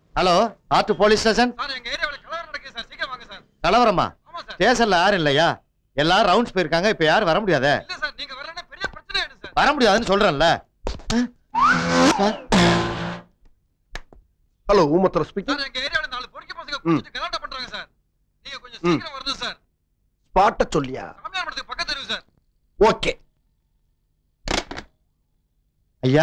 Hello ஆட்டு police station. கலவரமா? ஸ்டேஷன்ல யாரும் இல்லையா? எல்லாரும் ரவுண்ட்ஸ் போயிருக்காங்க. இப்ப யாரும் வர முடியாதே. வர முடியாதுன்னு சொல்றேன்ல. Hello ஊமத்தர speaking. ஸ்பாட்ட சொல்லியா? ஓகே ஐயா.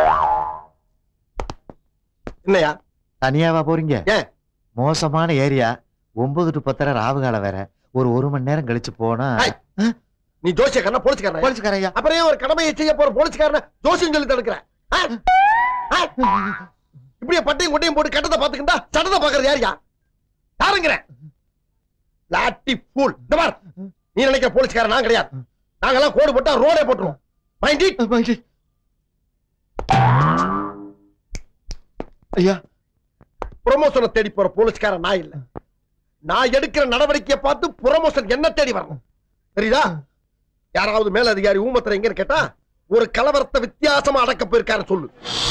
என்னையா தனியாவா போறீங்க? மோசமான ஏரியா. 9 to 10 ராவு காலம் வேற. ஒரு மணி நேரம் கழிச்சு போனா. நீ ஜோசியக்காரனா போலீஸ்காரனா? போலீஸ்காரையா. அப்புறம் ஒரு கடமையை செய்ய போற போலீஸ்காரனா ஜோசியம் சொல்லி தடுக்கிற? இப்படியே பட்டையும் கொட்டையும் போட்டு கட்டத்தை பாத்துக்கிட்டா சட்டத்தை பாக்குறது யாரியா? யாருங்கிற லாட்டி ஃபூல். இந்த பார், நீ நினைக்கிற போலீஸ்காரன் நான் கிடையாது. நாங்கெல்லாம் கோடு போட்டா ரோடே போட்டுருவோம். Mind it. ஐயா, ப்ரமோஷனை தேடி போற போலீஸ்காரன் நான் இல்ல. நான் எடுக்கிற நடவடிக்கையை பார்த்து ப்ரமோஷன் என்ன தேடி வரணும், தெரியுதா? யாராவது மேல அதிகாரி ஊமத்தர எங்கன்னு கேட்டா ஒரு கலவரத்தை வித்தியாசமா அடக்க போயிருக்காரு சொல்லு.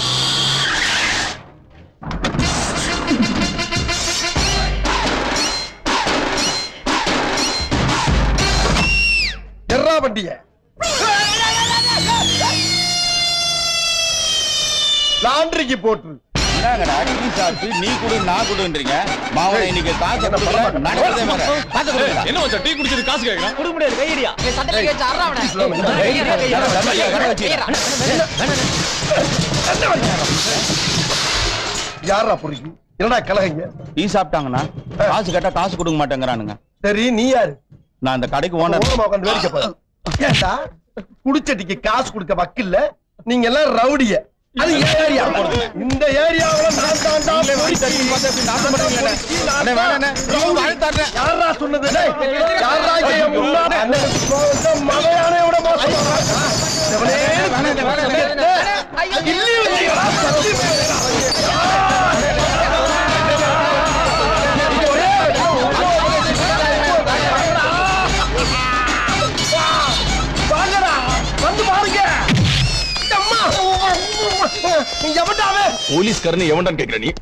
எர்ரா வண்டிய லாண்டரிக்கு போட்டு நீ குடு நான் குடுன்றீங்க. மாவன இன்னைக்கு காசு நடக்கிறதே என்ன வச்சா டீ குடிச்சது காசு கேக்குறான். குடு முடியாது கையடியா. சட்டல கேச்ச அறவனே. யாரா புரியுது? என்னடா கலகங்க? டீ சாப்பிட்டாங்கனா காசு கேட்டா காசு கொடுக்க மாட்டேங்கறானுங்க. சரி நீ யாரு? நான் அந்த கடைக்கு ஓனர். உட்கார்ந்து வேடிக்கை பாரு. ஏண்டா குடிச்சட்டிக்கு காசு கொடுக்க வக்கில்ல? நீங்க எல்லாம் ரவுடிய. அது ஏரியா. இந்த ஏரியாவுல நான் தான்டா போலீஸ் நாசம் பண்றீங்க. அண்ணே வேணானே. நான் தரேன். யாரா சொன்னது? யாரா கேய முன்னா மலையானே விட மோசம். வேணானே. இல்லி இல்லியா? போலீஸ்காரன் எவன்டான்னு கேக்குற நீ?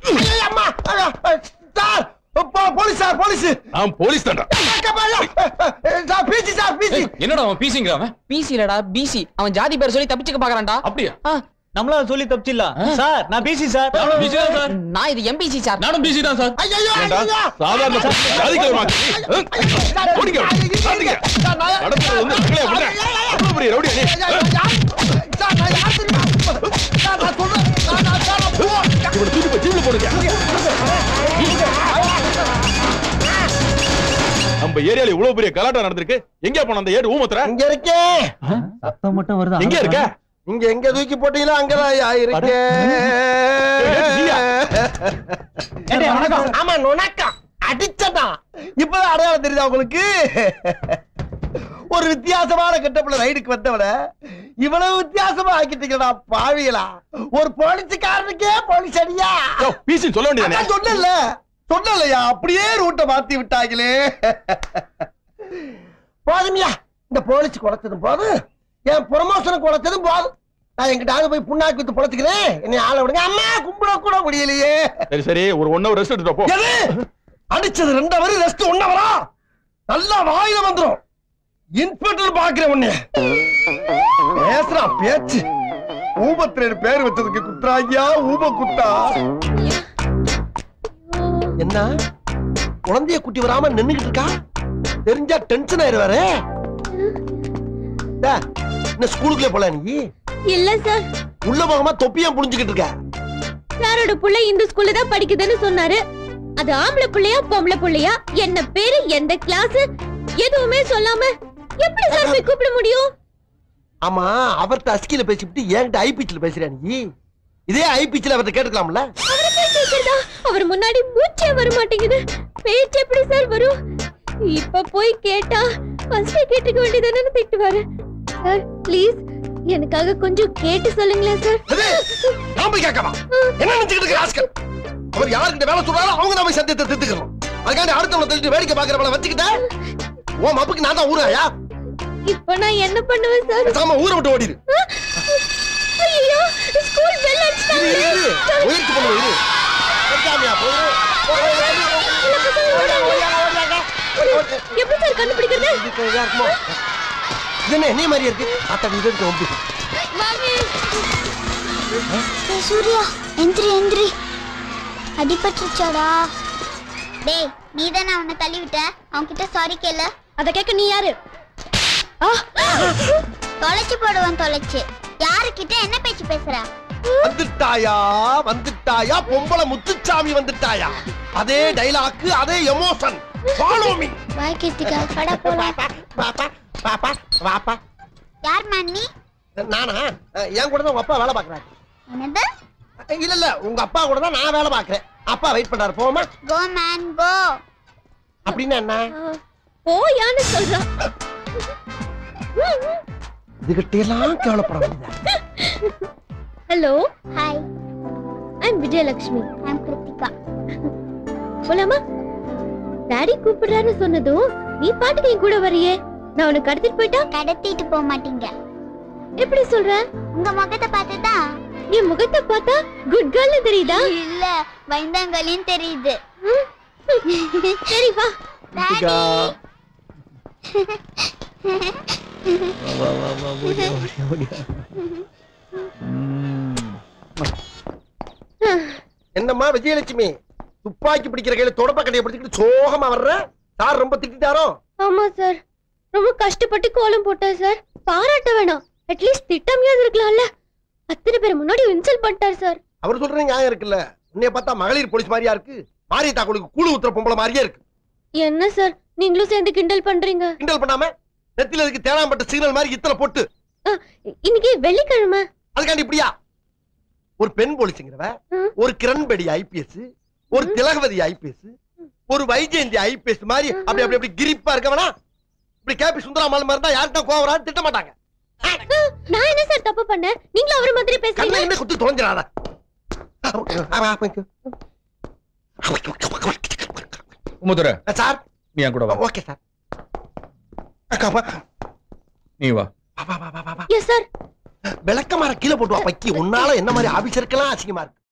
Police sir, police. நான் போலீஸ் தான்டா. Sir PC sir PC. என்னடா அவன் பிசிங்கற? அவன் பிசி இல்லடா பிசி. அவன் ஜாதி பேர் சொல்லி தப்பிச்சுக்க பாக்குறான்டா. அப்படியே நம்மள சொல்லி தப்பிச்சில்ல சார். நான் பிசி சார். பிசி தான் சார். நான் இது எம்பிசி சார். நானும் பிசி தான் சார். ஐயோ சாதாரண ஜாதிக்கார மாதிரி ஓடிங்க ஓடிங்க. நடந்து வந்து மக்களே விடுங்க. அவ்வளவு பெரிய ரவுடி நீ. சார் நான் யார் தெரியுமா? சார் நான் சொல்றேன். நான் போ. இவனை தூக்கி போய் ஜீப்ல போடுங்க. நம்ம ஏரியால இவ்வளவு பெரிய கலாட்டா நடந்திருக்கு. எங்க போன அந்த ஏடு ஊமத்தற? இங்க இருக்கே. சத்தம் மட்டும் வருது. எங்க இருக்க? இங்க எங்க தூக்கி போட்டீங்களா அங்கதான் இருக்கே. ஆமா நுணக்கம் அடிச்சதா. இப்பதான் அடையாளம் தெரியுதா உங்களுக்கு? ஒரு வித்தியாசமான கெட்டப்புல ரைடுக்கு வந்தவன இவ்வளவு வித்தியாசமா ஆக்கிட்டீங்களா பாவிகளா? ஒரு போலீஸ்காரனுக்கே போலீஸ் அடியா? பிசி சொல்ல வேண்டியதானே? சொன்னலையா? அப்படியே ரூட்டை மாத்தி விட்டாங்களே. போதுமியா, இந்த போலீஸ் குறைச்சதும் போதும், என் ப்ரமோஷனுக்கு குறைச்சதும் போதும். நான் எங்கிட்ட போய் புண்ணாக்கு வித்து பொழைச்சுக்கிறேன். என்னை ஆள விடுங்க. அம்மா கும்பிட கூட முடியலையே. சரி சரி, ஒரு 1 hour ரெஸ்ட் எடுத்துட்டு போ. அடிச்சது 2 hour ரெஸ்ட் 1 hour? நல்லா வாயில வந்துரும். இன்ஸ்பெக்டர் பாக்குற உன்னை பேசுறா பேச்சு. ஊபத்திரேடு பேர் வச்சதுக்கு குற்றாங்கியா ஊப குத்தா. என்ன குழந்தைய குட்டி வராம நின்னுகிட்டு இருக்கா? தெரிஞ்சா டென்ஷன் ஆயிருவாரு. என்ன ஸ்கூலுக்குள்ளே போல நீ? இல்ல சார். உள்ள போகாம தொப்பியா புடிஞ்சுக்கிட்டு இருக்க? சாரோட புள்ள இந்த ஸ்கூல்ல தான் படிக்குதுன்னு சொன்னாரு. அது ஆம்பளை புள்ளையா பொம்பளை புள்ளையா, என்ன பேரு, எந்த கிளாஸ் எதுவுமே சொல்லாம எப்படி சார் போய் கூப்பிட முடியும்? ஆமா, அவர்ட்ட அஸ்கில பேசிட்டு என்கிட்ட ஐபிச்சில பேசுறியா நீ? இதே ஐபிச்சில அவர்ட்ட கேட்டுக்கலாம்ல? அவரை போய் கேக்குறதா? அவர் முன்னாடி மூச்சே வர மாட்டேங்குது. பேச்சு எப்படி சார் வரும்? இப்ப போய் கேட்டா ஃபர்ஸ்ட் கேட்டுக்க வேண்டியதானே திட்டுவாரு. சார் ப்ளீஸ் எனக்காக கொஞ்சம் கேட்டு சொல்லுங்களேன் சார். நான் போய் கேட்கவா? என்ன நினைச்சிட்டு இருக்க ராஸ்கல்? அவர் யார்கிட்ட வேலை சொல்றாரோ அவங்க தான் போய் சத்தியத்தை திருத்துக்கணும். அதுக்காண்டி அடுத்தவங்க தெரிஞ்சு வேடிக்கை பாக்குறவளை வச்சுக்கிட்ட உன் மப்புக்கு நான் தான் ஊராயா? இப்ப நான் என்ன பண்ணுவேன் சார்? பேசாம ஊரை விட்டு ஓடிடு. ஐயோ ஸ்கூல் பெல் அடிச்சாங்க. முயற்சி பண்ணுங்க. இரு. கேட்காமையா போய் எப்படி சார் கண்டுபிடிக்கிறது? இது என்ன மாதிரி இருக்கு? அத்தடி இது இருக்கு ஒம்பி. சூர்யா எந்திரி அடிபட்டுச்சாடா. டேய் நீதானே அவனை தள்ளி விட்ட, அவன்கிட்ட சாரி கேளு. அத கேட்க நீ யாரு? தொலைச்சு போடுவான் தொலைச்சு. யாருக்கிட்ட என்ன பேச்சு பேசுற? வந்துட்டாயா பொம்பளை முத்துச்சாமி வந்துட்டாயா. அதே டைலாக் அதே emotion. Follow me. Bye Keerthika கடை போலாம். பாப்பா பாப்பா பாப்பா. யார் மன்னி? நானா? என் கூட தான் உங்க அப்பா வேலை பாக்குறாரு. என்னது? இல்ல உங்க அப்பா கூட தான் நான் வேலை பாக்குறேன். அப்பா வெயிட் பண்றாரு. போமா? Go man go. அப்படின்னா என்ன? போயான்னு சொல்றான். இதுகிட்ட எல்லாம் கேவலப்பட வேண்டியதா? Hello hi I am Vijayalakshmi. I am Krithika. போலாமா? டாடி கூப்பிடுறாருன்னு சொன்னதும் நீ பாட்டுக்கு என் கூட வரியே. நான் உனக்கு கடத்திட்டு போயிட்டா? கடத்திட்டு போக மாட்டீங்க. எப்படி சொல்ற? உங்க முகத்தை பார்த்துதான். என் முகத்தை பார்த்தா குட் கேர்ள்னு தெரியுதா? இல்ல வைந்தாங்கலின்னு தெரியுது. சரி வா. டாடி என்னம்மா விஜயலட்சுமி, துப்பாக்கி பிடிக்கிற கையில தொடப்ப கடையை பிடிச்சிட்டு சோகமா வர்ற? சார் ரொம்ப திட்டாரோ? ஆமா சார், ரொம்ப கஷ்டப்பட்டு கோலம் போட்டேன் சார். பாராட்ட வேணாம், அட்லீஸ்ட் திட்டமையாவது இருக்கலாம்ல. அத்தனை பேர் முன்னாடி இன்சல்ட் பண்ணிட்டார் சார். அவர் சொல்ற நியாயம் இருக்குல்ல. உன்னைய பார்த்தா மகளிர் போலீஸ் மாதிரியா இருக்கு. மாரியத்தா கோளுக்கு கூழு ஊத்துற பொம்பளை மாதிரியே இருக்கு. என்ன சார் நீங்களும் சேர்ந்து கிண்டல் பண்றீங்க? கிண்டல் பண்ணாம நெத்தில இருக்கு தேனாம்பட்ட சிக்னல் மாதிரி இத்தனை போட்டு. இன்னைக்கு வெள்ளிக்கிழமை. அதுக்காண்டி இப்படியா? ஒரு பெண் போலீஸ்ங்கிறவ, ஒரு கிரண்பேடி ஐபிஎஸ், ஒரு திலகவதி ஐபிஎஸ், ஒரு வைஜெயந்தி ஐபிஎஸ் மாதிரி அப்படி அப்படி அப்படி கிரிப்பா இருக்கவனா இப்படி கேபி சுந்தராமல் மாதிரி தான் யாருக்கும் கோவம் வராது, திட்ட மாட்டாங்க. நான் என்ன சார் தப்பு பண்ணேன்? நீங்களும் அவர மாதிரி பேசுறீங்க. கண்ணை என்ன குத்தி தொலைஞ்சிராத. உமுதுரை சார் நீ என் கூட வா. Okay sir. நீ வா. Yes sir. விளக்கமாற கீழே போட்டு வா பக்கி. உன்னால என்ன மாதிரி ஆபீசருக்கெல்லாம் அசிங்கமா இருக்கு.